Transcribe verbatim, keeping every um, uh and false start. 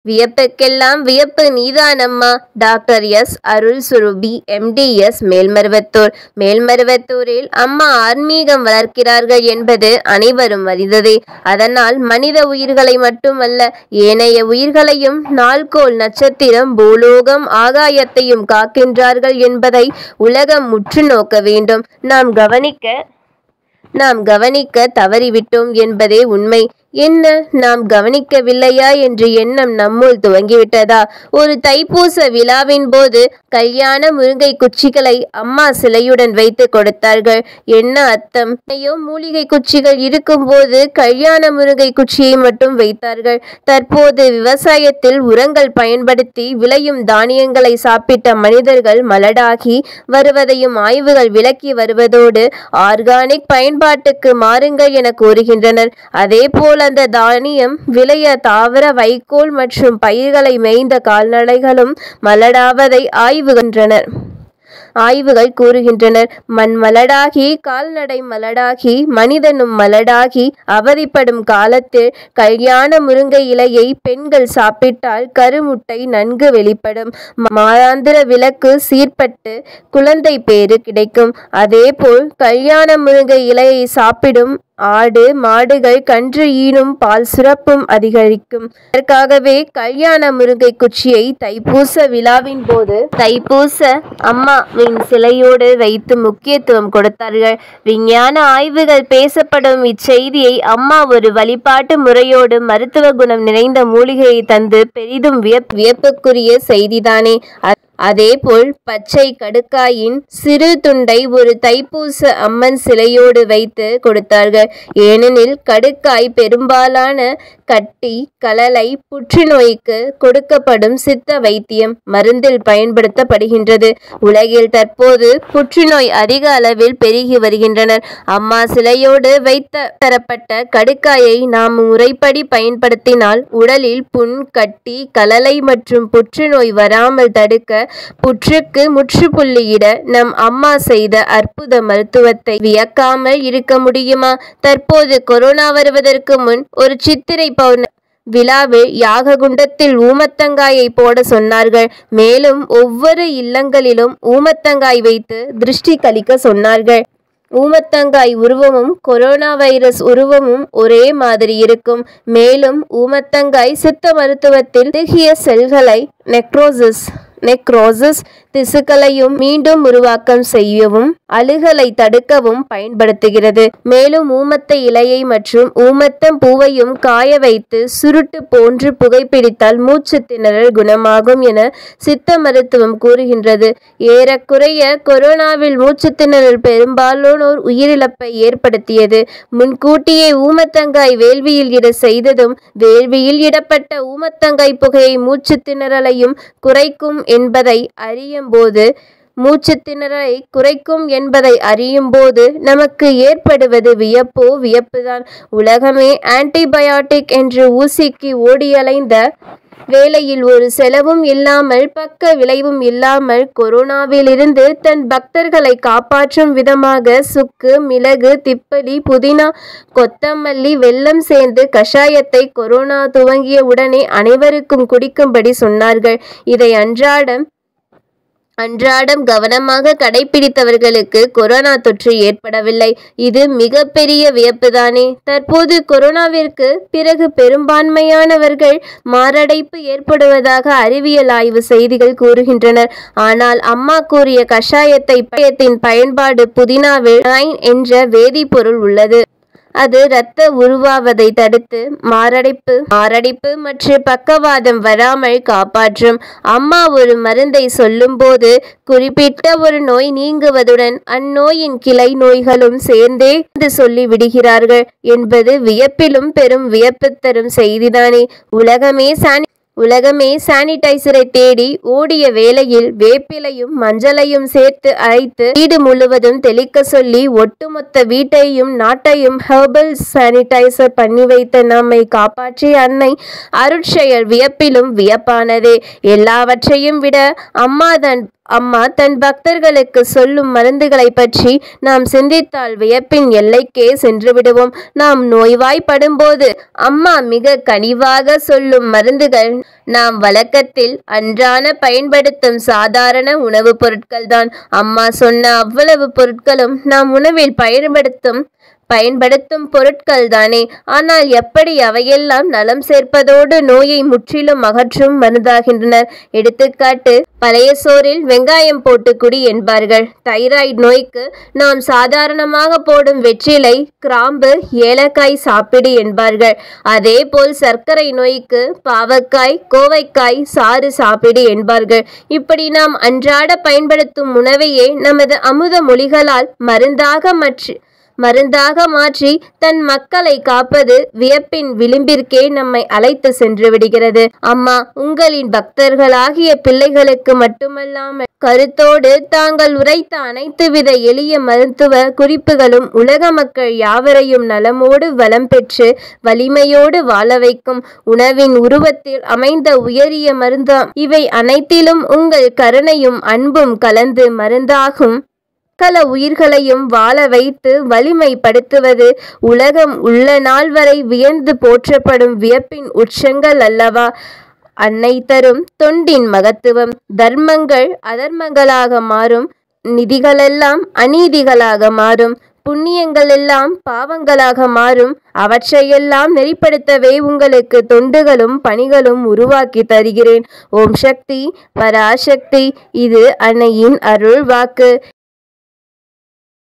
வியப்புக்கெல்லாம் வியப்பு நீதானம்மா. Doctor S Arul Surabhi, M D S, Melmaruvathur. மேல்மருவத்தூரில் அம்மா ஆன்மீகம் வளர்க்கிறார்கள் என்பது அனைவரும் அறிந்ததே. அதனால் மனித உயிர்களை மட்டுமல்ல, ஏனைய உயிர்களையும் நாள்கோள் நட்சத்திரம் பூலோகம் ஆகாயத்தையும் காக்கின்றார்கள் என்பதை உலகம் உற்று நோக்க வேண்டும். நாம் கவனிக்க நாம் கவனிக்க தவறிவிட்டோம் என்பதே உண்மை. என்ன, நாம் கவனிக்கவில்லையா என்ற எண்ணம் நம்முள் துவங்கிவிட்டதா? ஒரு தைப்பூச விழாவின் போது கல்யாண முருங்கை குச்சிகளை அம்மா சிலையுடன் வைத்து கொடுத்தார்கள். என்ன அர்த்தம்? ஐயோ, மூலிகை குச்சிகள் இருக்கும் போது கல்யாண முருங்கை குச்சியை மட்டும் வைத்தார்கள். தற்போது விவசாயத்தில் உரங்கள் பயன்படுத்தி விளையும் தானியங்களை சாப்பிட்ட மனிதர்கள் மலடாகி வருவதையும் ஆய்வுகள் விளக்கி வருவதோடு ஆர்கானிக் பயன்பாட்டுக்கு மாறுங்கள் என கூறுகின்றனர். அதே போல் அந்த தானியம் விளைய தாவர வைக்கோல் மற்றும் பயிர்களை மேய்ந்த கால்நடைகளும் மலடாவதை ஆய்வுகின்றனர் ஆய்வுகள் கூறுகின்றனர். மண் மலடாகி கால்நடை மலடாகி மனிதனும் மலடாகி அவதிப்படும் காலத்தில் கல்யாண முருங்கை இலையை பெண்கள் சாப்பிட்டால் கருமுட்டை நன்கு வெளிப்படும், மாதாந்திர விலக்கு சீர்பட்டு குழந்தை பேறு கிடைக்கும். அதேபோல் கல்யாண முருங்கை இலையை சாப்பிடும் ஆடு மாடுகள் கன்று ஈனும் பால் சுரப்பும் அதிகரிக்கும். அதற்காகவே கல்யாண முருங்கை குச்சியை தைப்பூச விழாவின் போது தைப்பூச அம்மாவின் சிலையோடு வைத்து முக்கியத்துவம் கொடுத்தார்கள். விஞ்ஞான ஆய்வுகள் பேசப்படும் இச்செய்தியை அம்மா ஒரு வழிபாட்டு முறையோடு மருத்துவ குணம் நிறைந்த மூலிகையை தந்து பெரிதும் வியப் வியப்புக்குரிய செய்திதானே. அதேபோல் பச்சை கடுக்காயின் சிறு துண்டை ஒரு தைப்பூச அம்மன் சிலையோடு வைத்து கொடுத்தார்கள். ஏனெனில் கடுக்காய் பெரும்பாலான கட்டி கலலை புற்றுநோய்க்கு கொடுக்கப்படும் சித்த வைத்தியம் மருந்தில் பயன்படுத்தப்படுகின்றது. உலகில் தற்போது புற்றுநோய் அதிக அளவில் பெருகி வருகின்றனர். அம்மா சிலையோடு வைத்த தரப்பட்ட கடுக்காயை நாம் முறைப்படி பயன்படுத்தினால் உடலில் புண் கட்டி கலலை மற்றும் புற்றுநோய் வராமல் தடுக்க புற்றுக்கு முற்றுப்புள்ளியிட நம் அம்மா செய்த அற்புத மருத்துவத்தை வியக்காமல் இருக்க முடியுமா? தற்போது கொரோனா வருவதற்கு முன் ஒரு சித்திரை பௌர்ணமி விழாவில் யாக குண்டத்தில் ஊமத்தங்காயை போட சொன்னார்கள். மேலும் ஒவ்வொரு இல்லங்களிலும் ஊமத்தங்காய் வைத்து திருஷ்டி கழிக்க சொன்னார்கள். ஊமத்தங்காய் உருவமும் கொரோனா வைரஸ் உருவமும் ஒரே மாதிரி இருக்கும். மேலும் ஊமத்தங்காய் சித்த மருத்துவத்தில் திகிய செல்களை நெக்ரோசிஸ் நெக்ரோசிஸ் திசுக்களையும் மீண்டும் உருவாக்கம் செய்யவும் அழுகலை தடுக்கவும் பயன்படுத்துகிறது. மேலும் ஊமத்த இலையை மற்றும் ஊமத்தம் பூவையும் காய வைத்து சுருட்டு போன்று புகைப்பிடித்தால் மூச்சு திணறல் குணமாகும் என சித்த மருத்துவம் கூறுகின்றது. ஏறக்குறைய கொரோனாவில் மூச்சு திணறல் பெரும்பாலானோர் உயிரிழப்பை ஏற்படுத்தியது. முன்கூட்டியே ஊமத்தங்காய் வேள்வியில் இட செய்ததும் வேள்வியில் இடப்பட்ட ஊமத்தங்காய் புகையை மூச்சு திணறலையும் குறைக்கும் என்பதை அறியும் போது மூச்சு திணறலை குறைக்கும் என்பதை அறியும் போது நமக்கு ஏற்படுவது வியப்போ வியப்புதான். உலகமே ஆன்டிபயாட்டிக் என்று ஊசிக்கு ஓடியலைந்த வேளையில் ஒரு செலவும் இல்லாமல் பக்க விளைவும் இல்லாமல் கொரோனாவிலிருந்து தன் பக்தர்களை காப்பாற்றும் விதமாக சுக்கு மிளகு திப்பலி புதினா கொத்தமல்லி வெல்லம் சேர்ந்து கஷாயத்தை கொரோனா துவங்கிய உடனே அனைவருக்கும் குடிக்கும்படி சொன்னார்கள். இதை அன்றாடம் அன்றாடம் கவனமாக கடைபிடித்தவர்களுக்கு கொரோனா தொற்று ஏற்படவில்லை. இது மிக பெரிய வியப்புதானே. தற்போது கொரோனாவிற்கு பிறகு பெரும்பான்மையானவர்கள் மாரடைப்பு ஏற்படுவதாக அறிவியல் ஆய்வு செய்திகள் கூறுகின்றனர். ஆனால் அம்மா கூறிய கஷாயத்தை பயத்தின் பயன்பாடு புதினாவில் நைன் என்ற வேதிப்பொருள் உள்ளது. அது இரத்த உருவாவதை தடுத்து மாரடைப்பு மாரடைப்பு மற்றும் பக்கவாதம் வராமல் காப்பாற்றும். அம்மா ஒரு மருந்தை சொல்லும் போது குறிப்பிட்ட ஒரு நோய் நீங்குவதுடன் அந்நோயின் கிளை நோய்களும் சேர்ந்தே சொல்லி விடுகிறார்கள் என்பது வியப்பிலும் பெரும் வியப்பு தரும் செய்திதானே. உலகமே சானி உலகமே சானிடைசரை தேடி ஓடிய வேளையில் வேப்பிலையும் மஞ்சளையும் சேர்த்து அரைத்து வீடு முழுவதும் தெளிக்க சொல்லி ஒட்டுமொத்த வீட்டையும் நாட்டையும் ஹெர்பல் சானிடைசர் பண்ணி வைத்த நம்மை காப்பாற்றிய அன்னை அருட்செயல் வியப்பிலும் வியப்பானதே. எல்லாவற்றையும் விட அம்மா தன் அம்மா தன் பக்தர்களுக்கு சொல்லும் மருந்துகளை பற்றி நாம் சிந்தித்தால் வியப்பின் எல்லைக்கே சென்று விடுவோம். நாம் நோய்வாய்ப்படும்போது அம்மா மிக கனிவாக சொல்லும் மருந்துகள் நாம் வழக்கத்தில் அன்றாட பயன்படுத்தும் சாதாரண உணவுப் பொருட்கள்தான். அம்மா சொன்ன அவ்வளவு பொருட்களும் நாம் உணவில் பயன்படுத்தும் பயன்படுத்தும் பொருட்கள் தானே. ஆனால் எப்படி அவையெல்லாம் நலம் சேர்ப்பதோடு நோயை முற்றிலும் அகற்றும் மருந்தாகின்றனர். எடுத்துக்காட்டு, பழைய சோறில் வெங்காயம் போட்டு குடி என்பார்கள். தைராய்டு நோய்க்கு நாம் சாதாரணமாக போடும் வெற்றிலை, கிராம்பு, ஏலக்காய் சாப்பிடு என்பார்கள். அதே போல் சர்க்கரை நோய்க்கு பாவக்காய், கோவைக்காய் சாறு சாப்பிடு என்பார்கள். இப்படி நாம் அன்றாட பயன்படுத்தும் உணவையே நமது அமுத மொழிகளால் மருந்தாக மற்ற மருந்தாக மாற்றி தன் மக்களை காப்பது வியப்பின் விளிம்பிற்கே நம்மை அழைத்து சென்று விடுகிறது. அம்மா உங்களின் பக்தர்களாகிய பிள்ளைகளுக்கு மட்டுமல்லாமல் கருத்தோடு தாங்கள் உரைத்த அனைத்து வித எளிய மருத்துவ குறிப்புகளும் உலக மக்கள் யாவரையும் நலமோடு வளம் பெற்று வலிமையோடு வாழ வைக்கும் உணவின் உருவத்தில் அமைந்த உயரிய மருந்தாம். இவை அனைத்திலும் உங்கள் கருணையும் அன்பும் கலந்து மருந்தாகும் சகல உயிர்களையும் வாழ வைத்து வலிமைப்படுத்துவது உலகம் உள்ள நாள் வரை வியந்து போற்றப்படும் வியப்பின் உச்சங்கள் அல்லவா? அன்னை தரும் தொண்டின் மகத்துவம். தர்மங்கள் அதர்மங்களாக மாறும், நிதிகளெல்லாம் அநீதிகளாக மாறும், புண்ணியங்கள் எல்லாம் பாவங்களாக மாறும். அவற்றையெல்லாம் நெறிப்படுத்தவே உங்களுக்கு தொண்டுகளும் பணிகளும் உருவாக்கி தருகிறேன். ஓம் சக்தி பராசக்தி. இது அன்னையின் அருள் வாக்கு.